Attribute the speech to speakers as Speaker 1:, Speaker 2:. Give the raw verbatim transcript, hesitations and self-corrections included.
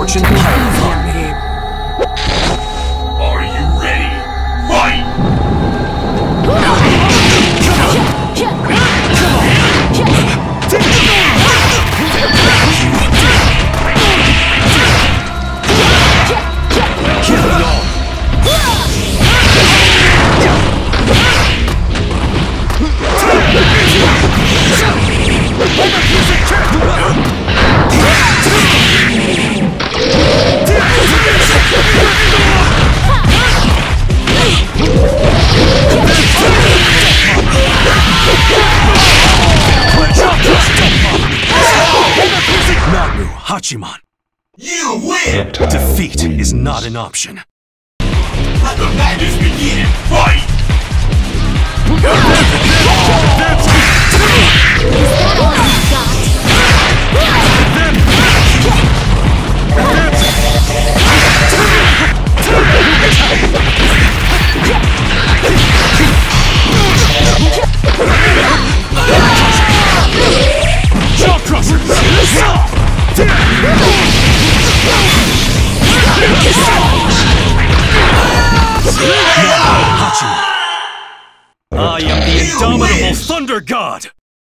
Speaker 1: misfortune piled on me.
Speaker 2: Are you ready? Fight!
Speaker 1: Nagnu Hachiman.
Speaker 2: You win!
Speaker 1: Defeat is not an option.
Speaker 2: Let the madness begin! Fight!
Speaker 1: I am the indomitable Thunder God!